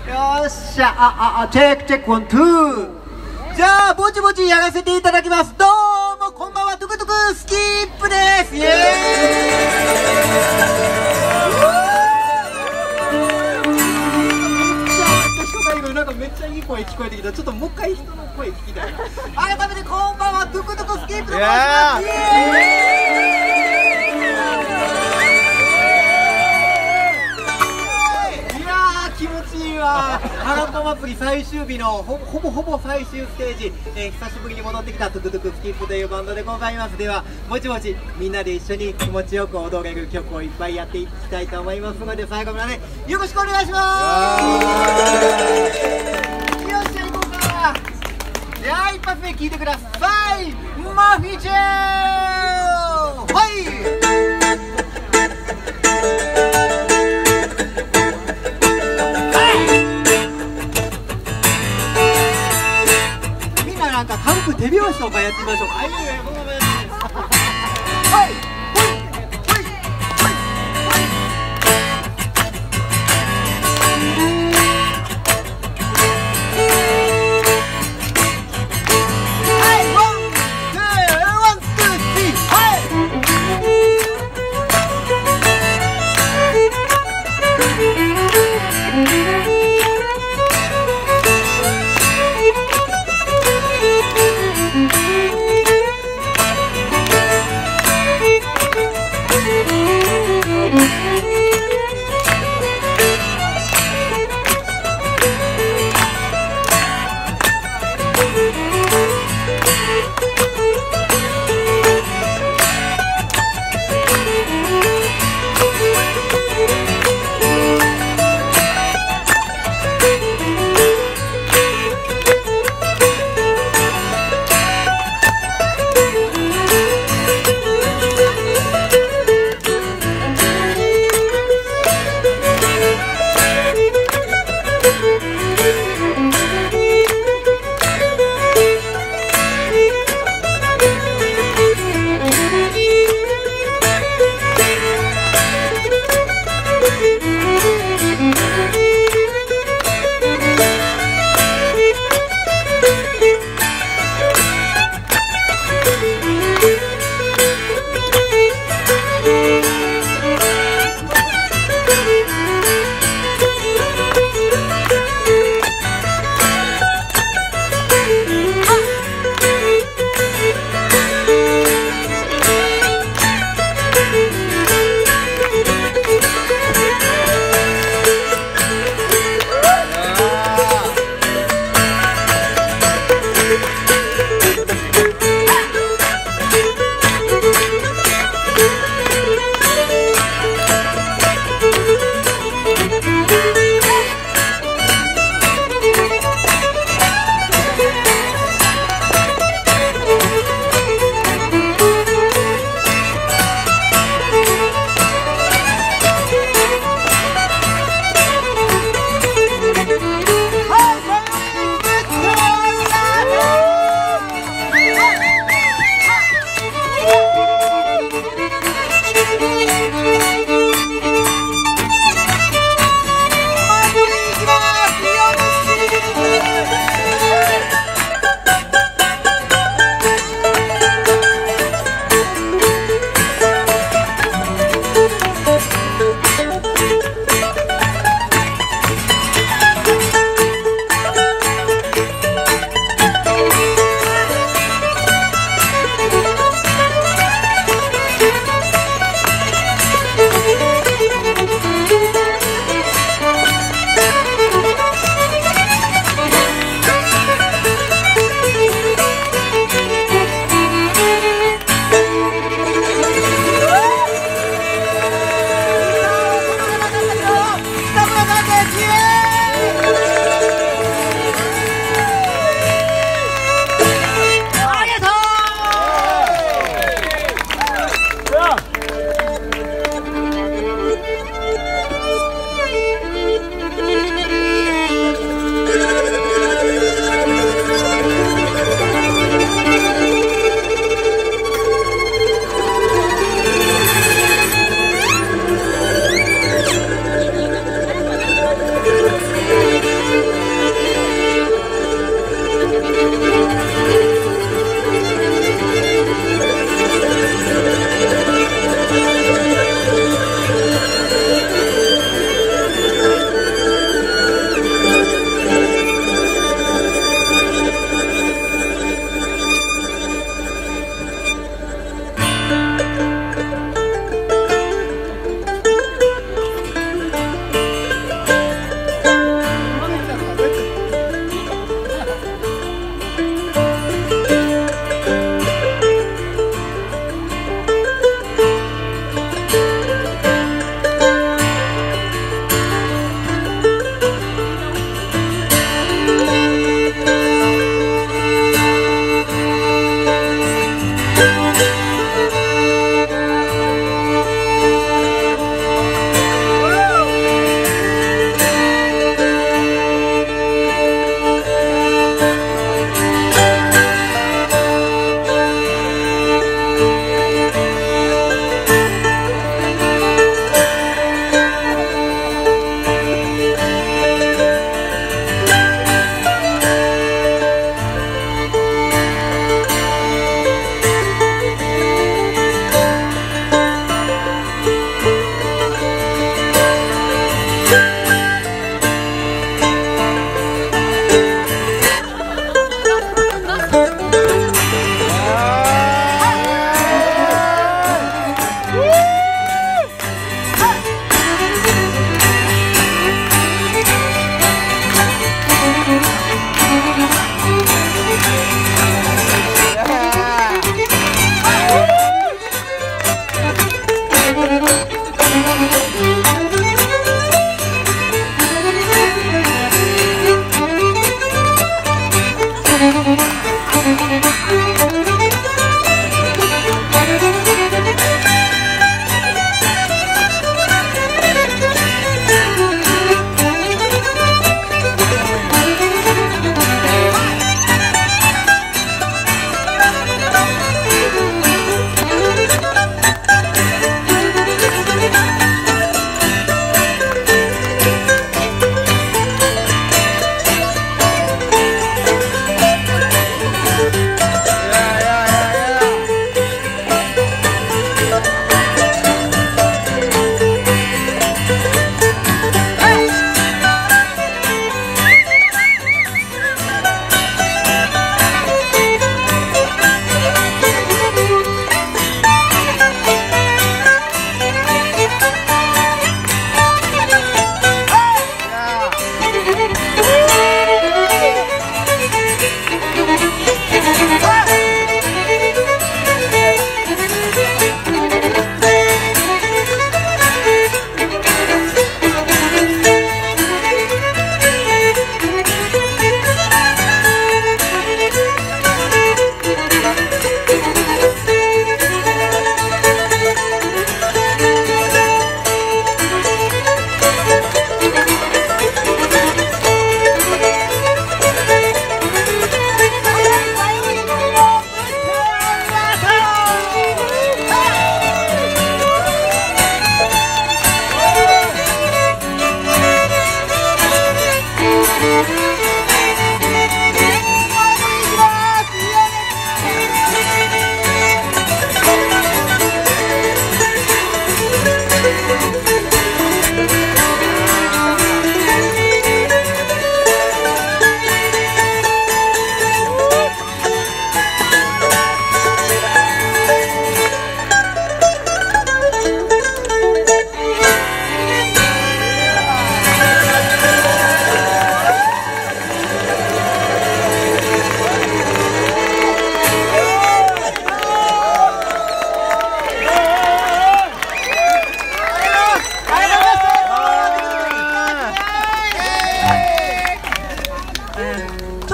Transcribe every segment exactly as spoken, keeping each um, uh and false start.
よっしゃ、あ、あ、あ、チェックチェックワン、ツー。じゃあ、ぼちぼちやらせていただきます。どうも、こんばんは、トゥクトゥクスキップです。イエーイ。なんかめっちゃいい声聞こえてきた。ちょっともう一回人の声聞きたい。改めてこんばんは、トゥクトゥクスキップと申します。イエーイ。いやー気持ちいいわ。ハランパ祭り最終日の ほ, ほぼほぼ最終ステージ、えー、久しぶりに戻ってきたトゥクトゥクスキップというバンドでございます。ではもちもちみんなで一緒に気持ちよく踊れる曲をいっぱいやっていきたいと思いますので、最後までよろしくお願いします。よっしゃ行こうか。じゃあ一発目聴いてください。マフィーチェーはい。なんか軽く手拍子とかやってみましょうか。はい、はい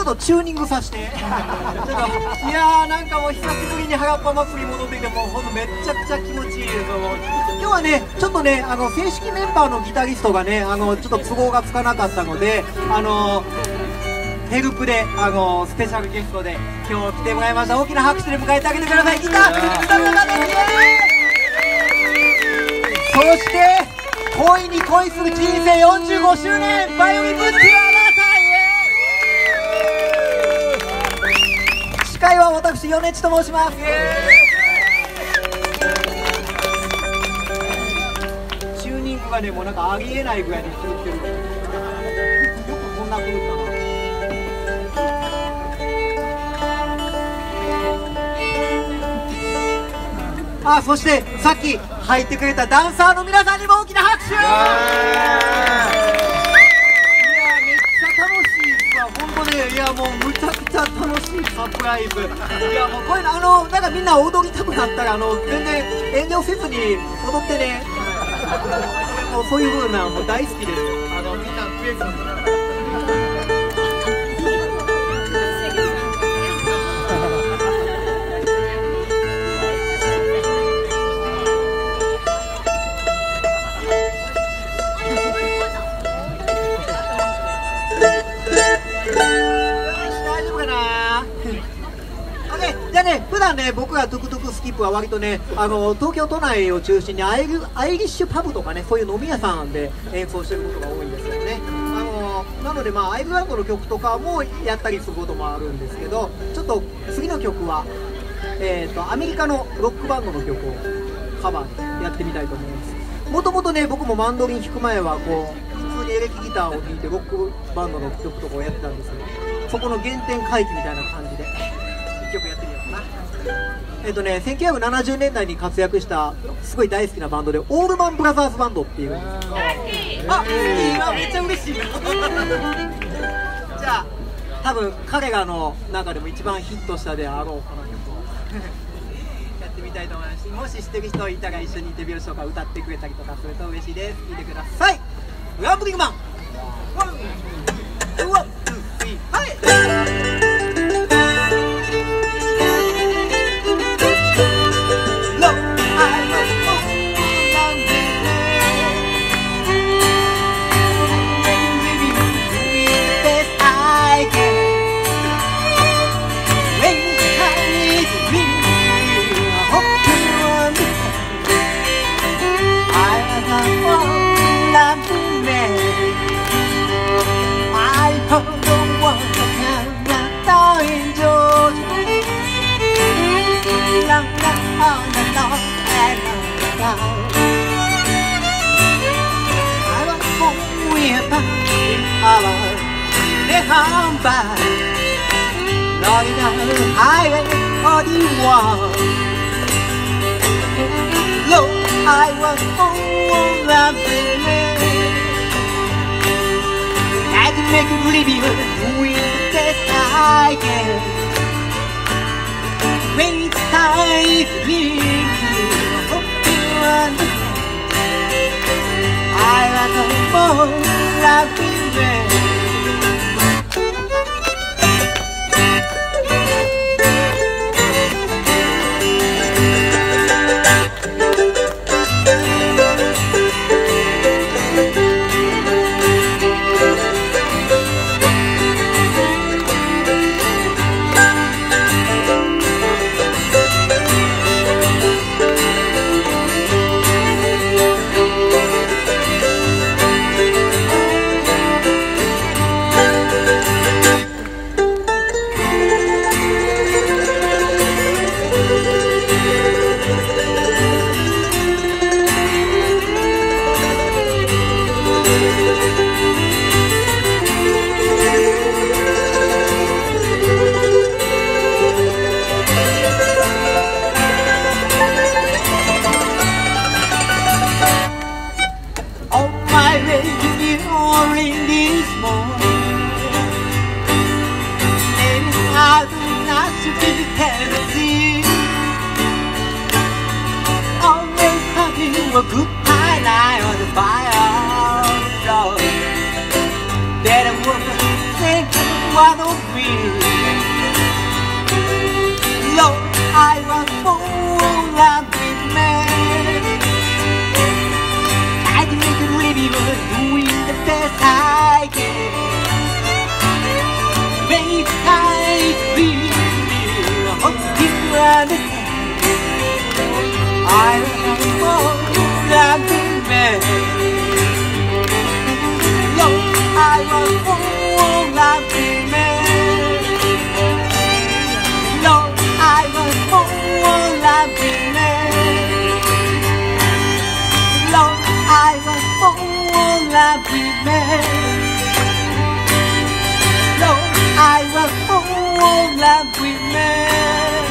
っとチューニングさせてちょっといやーなんかもう久しぶりに原っぱ祭り戻ってきてもうほんとめっちゃくちゃ気持ちいいです。もう今日はねちょっとねあの正式メンバーのギタリストがねあのちょっと都合がつかなかったのであのヘルプであのスペシャルゲストで今日来てもらいました。大きな拍手で迎えてあげてください。ギターギターの方です。そして恋に恋する人生よんじゅうごしゅうねんバイオリン部っていうあなたへ。司会は私米地と申します。チューニングがねもうなんかありえないぐらいに作ってる。よくこんな風かな。あ、そしてさっき入ってくれたダンサーの皆さんにも大きな拍手。いやめっちゃ楽しいさ、本当ね、いやもうむちゃくちゃ楽しいサプライズ。いやもうこういうのあのなんかみんな踊りたくなったらあの全然遠慮せずに踊ってね。もうそういう風なもう大好きです。あのみんなクエスチョン普段ね僕がトゥクトゥクスキップは割とねあの東京都内を中心にアイルアイリッシュパブとかねそういう飲み屋さんで演奏してることが多いんですけどね。あのなのでまあアイルランドの曲とかもやったりすることもあるんですけど、ちょっと次の曲は、えー、とアメリカのロックバンドの曲をカバーでやってみたいと思います。もともとね僕もマンドリン弾く前はこう普通にエレキギターを弾いてロックバンドの曲とかをやってたんですけど、そこの原点回帰みたいな感じでいっきょくやってみようかな。えっとね、せんきゅうひゃくななじゅうねんだいに活躍したすごい大好きなバンドでオールマンブラザーズバンドっていうんですけど、あ、いいわ、めっちゃ嬉しいなじゃあ多分彼らの中でも一番ヒットしたであろうこの曲をやってみたいと思いますし、もし知ってる人いたら一緒に手拍子とか歌ってくれたりとかすると嬉しいです。聴いてください。ランブリングマンワンツーワンツースリーはい。I was all around the I can make a living with the best I can. When it's time to leave you, I hope you understand. I was all around the a good highlight on the fire road that I would think one of me. Lord, I was born and man. I did really good, doing the best I can. Make I feel, hope you understand. I was born and man. Lord, I was born and man. Lord, I was born and man. Lord, I was born and man. Lord, I was born and man.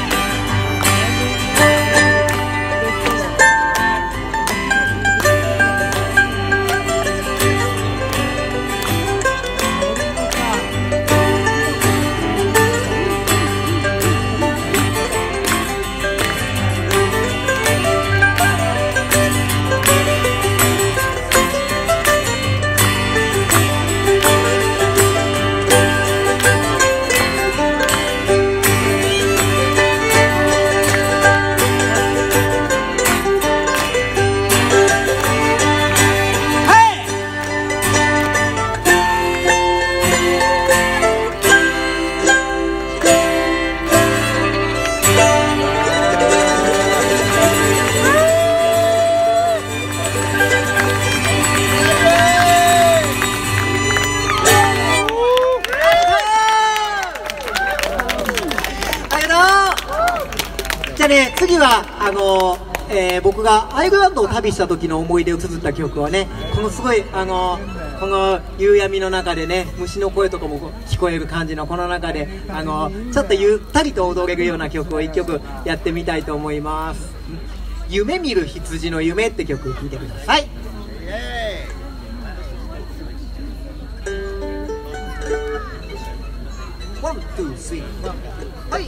じゃあね、次はあのーえー、僕がアイルランドを旅した時の思い出を綴った曲をね、このすごいあのー、この夕闇の中でね、虫の声とかも聞こえる感じのこの中で、あのー、ちょっとゆったりと踊れるような曲をいっきょくやってみたいと思います。夢見る羊の夢って曲聴いてください。ワン、ツー、スリー、はい。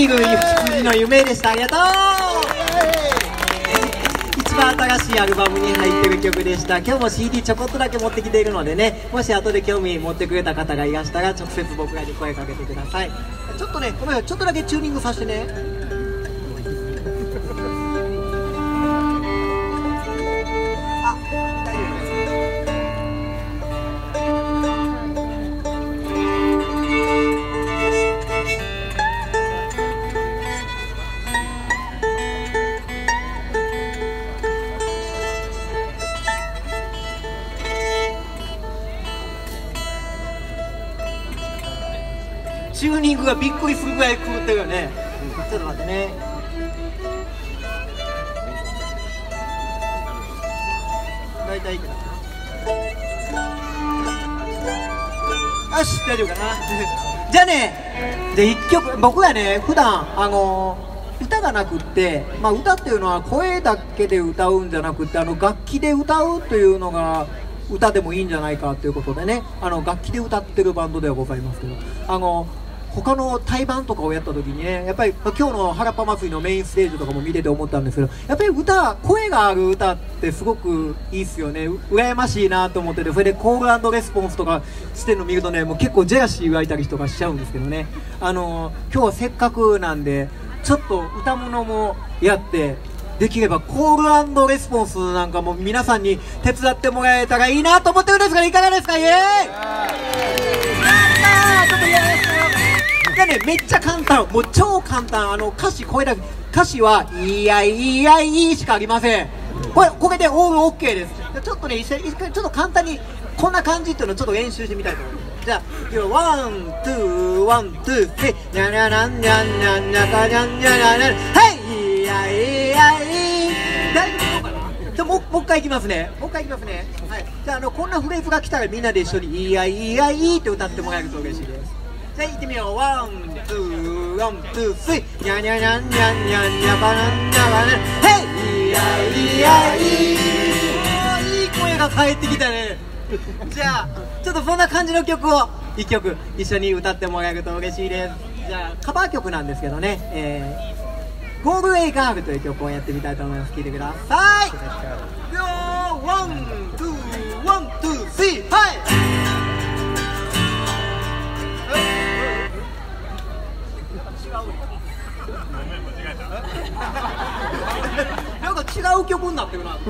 リグ羊の夢でした。ありがとう。一番新しいアルバムに入ってる曲でした。今日も シーディー ちょこっとだけ持ってきているのでね、もし後で興味持ってくれた方がいらしたら直接僕らに声かけてください。ちょっとね、ごめん、ちょっとだけチューニングさせてね。あ、大丈夫です。チューニングがびっくりするぐらい狂ってるよね。ちょっと待ってね。大体いくな。よし、大丈夫かな。じゃあね、じゃあいっきょく、僕らね、普段あのー、歌がなくって、まあ、歌っていうのは声だけで歌うんじゃなくって、あの楽器で歌うというのが歌でもいいんじゃないかということでね、あの楽器で歌ってるバンドではございますけど、あの他の対バンとかをやった時にね、やっぱり今日の原っぱ祭りのメインステージとかも見てて思ったんですけど、やっぱり歌、声がある歌ってすごくいいっすよね。う羨ましいなと思ってて、それでコール&レスポンスとかしてるの見るとね、もう結構ジェラシー湧いたりとかしちゃうんですけどね、あの今日はせっかくなんでちょっと歌物もやって、できればコール&レスポンスなんかも皆さんに手伝ってもらえたらいいなと思ってるんですが、いかがですか。イエーイ。やったー。ちょっとイエーイ。でね、めっちゃ簡単、もう超簡単。あの歌詞これだけ、歌詞はいやいやいいしかありません。これこれでオールオッケーです。ちょっとね、一緒にちょっと簡単にこんな感じっていうのをちょっと練習してみたいと思います。じゃあ、ワン、ツー、ワン、ツー、スリー、にゃにゃにゃにゃにゃにゃかにゃにゃにゃにゃ、はい、いやいやい大丈夫かな。じゃあもうもう一回いきますね。もう一回いきますね。はい。じゃあ、あのこんなフレーズが来たらみんなで一緒にいやいやいって歌ってもらえると嬉しいです。じゃあ行ってみよう。ワン、ツー、ワン、ツー、スリー、にゃにゃにゃにゃにゃにゃかにゃにゃかにゃ、はい、いやいやいいい声が返ってきたね。じゃあちょっとそんな感じの曲をいっきょく一緒に歌ってもらえると嬉しいです。じゃあカバー曲なんですけどね、えー、ゴールウェイガールという曲をやってみたいと思います。聴いてください。ワン、ツー、ワン、ツー、スリー、はい。なんか違う曲になってるな。間違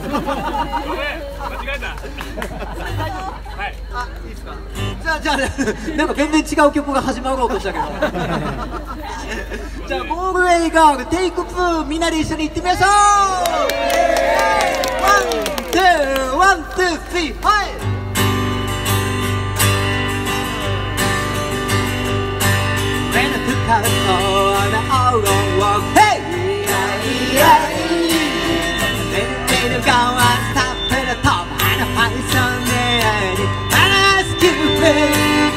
えた。はい。あ、いいですか。じゃあじゃあなんか全然違う曲が始まろうとしたけど。じゃあゴールウェイガールテイクツー、みんなで一緒に行ってみましょう。ワン、ツー、ワン、ツー、スリー、はい。When I took out all the all wrong, hey, yeah, yeah. Then you go and stop to the top and find something, and ask you, babe.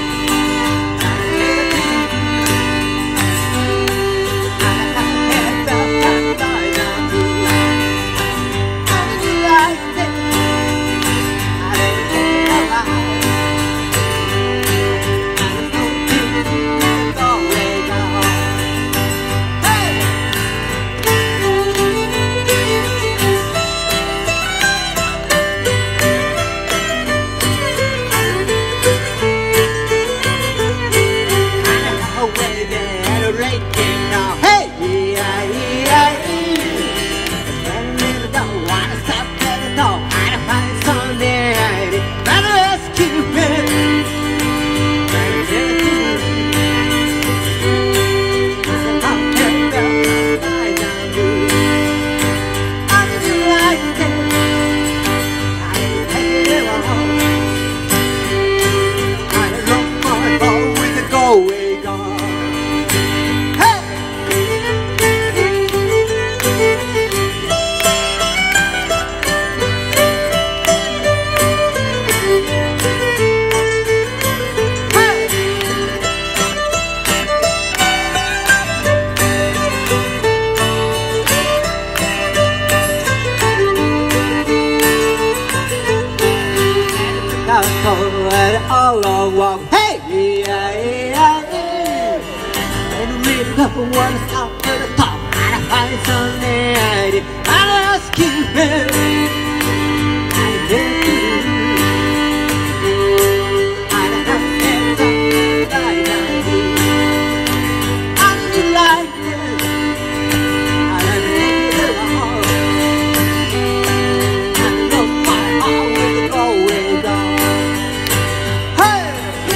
All along, hey, yeah, yeah, yeah. And we never wanna stop to the top. And I find some lady, I'll ask you, baby. I get you. I don't have anything like you. And you like this. I never make it wrong. And I know my heart will go way down. Hey!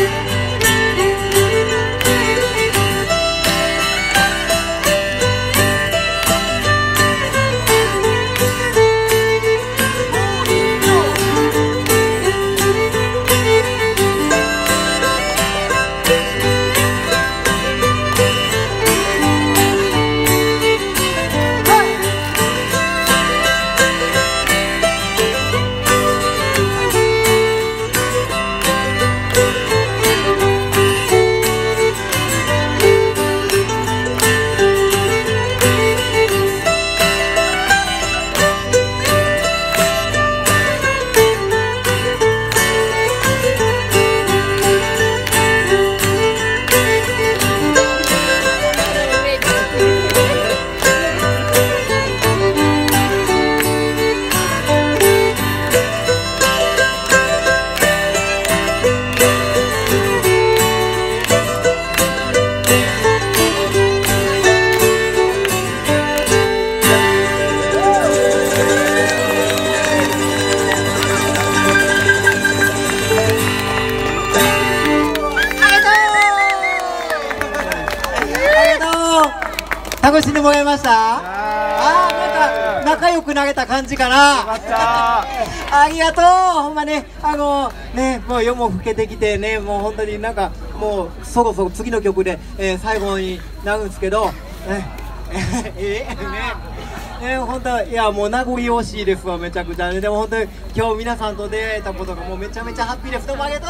楽しんでもらいました？あー、なんか仲良く投げた感じかな。ありがとう。ほんまね、あのね、もう夜も更けてきてね、もう本当になんかもうそろそろ次の曲で、えー、最後になるんですけど、えええね、本当いやもう名残惜しいですわ、めちゃくちゃね。でも本当に今日皆さんと出会えたことがもうめちゃめちゃハッピーです。どうもありがとう。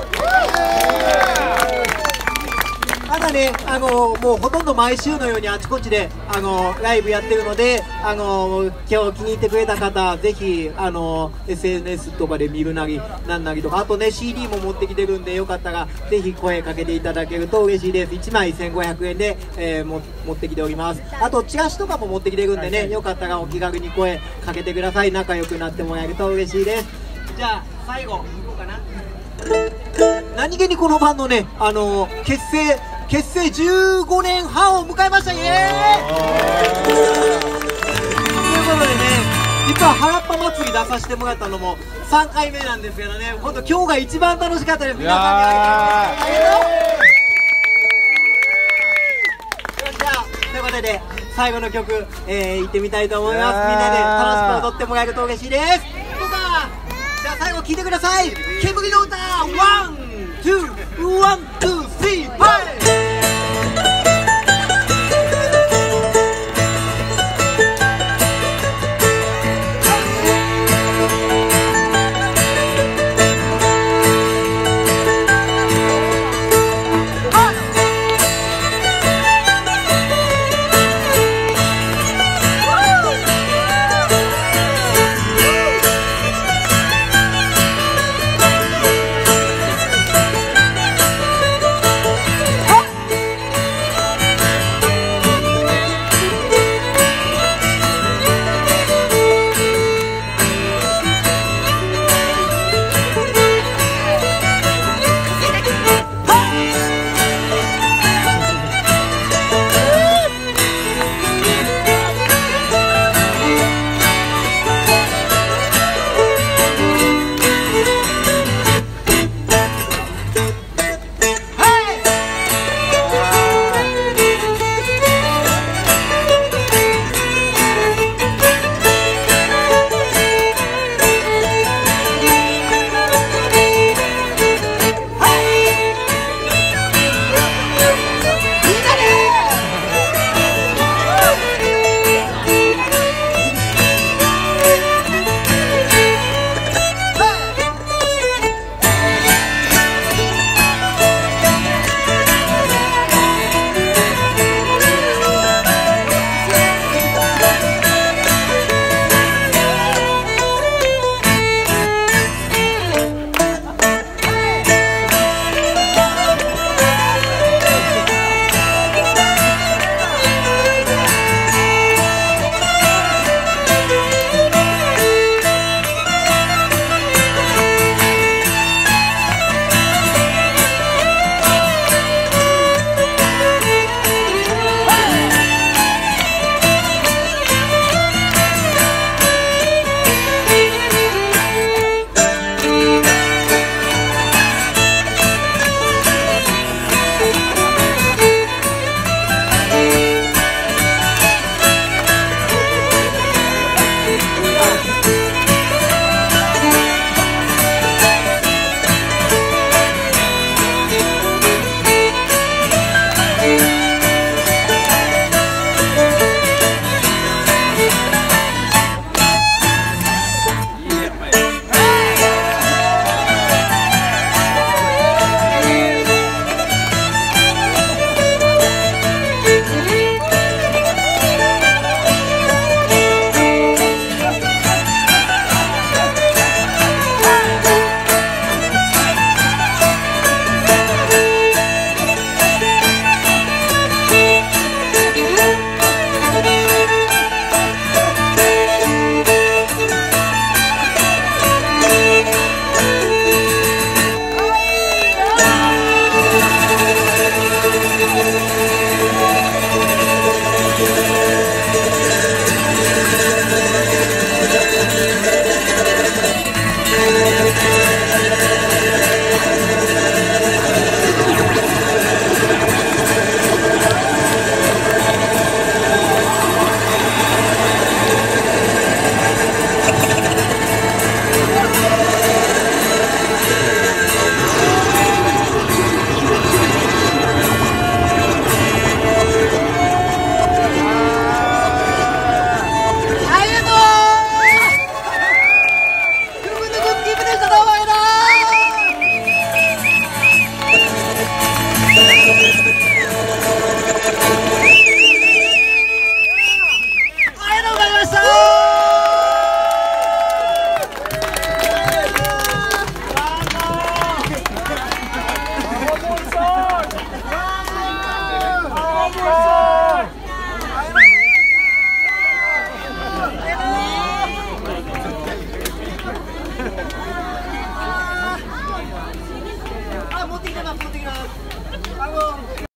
まだね、あのもうほとんど毎週のようにあちこちであのライブやってるので、あの今日気に入ってくれた方、ぜひあの エスエヌエス とかで見るなりなんなりとか、あとね シーディー も持ってきてるんで、よかったらぜひ声かけていただけると嬉しいです。いちまいせんごひゃくえんで、えー、も持ってきております。あとチラシとかも持ってきてるんでね、よかったらお気軽に声かけてください。仲良くなってもらえると嬉しいです。じゃあ最後いこうかな。何気にこのバンドね、あの結成結成じゅうごねんはんを迎えました。イエーイということでね、実は原っぱ祭り出させてもらったのもさんかいめなんですけどね、本当今日が一番楽しかったです。皆さんにありがとう。よっしゃ、ということで最後の曲、えー、行ってみたいと思います。みんなで楽しく踊ってもらえると嬉しいです。どうか、じゃあ最後聴いてください。煙の歌、ワン、ツー、ワン、ツー、スリー、ファイブ。 Hey! あ、持ってきてます、持ってきます。あの